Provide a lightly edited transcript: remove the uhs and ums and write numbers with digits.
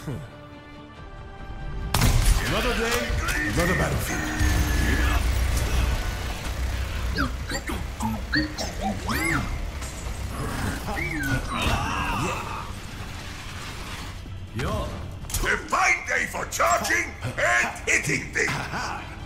Another day, another battlefield. A fine day for charging and hitting things!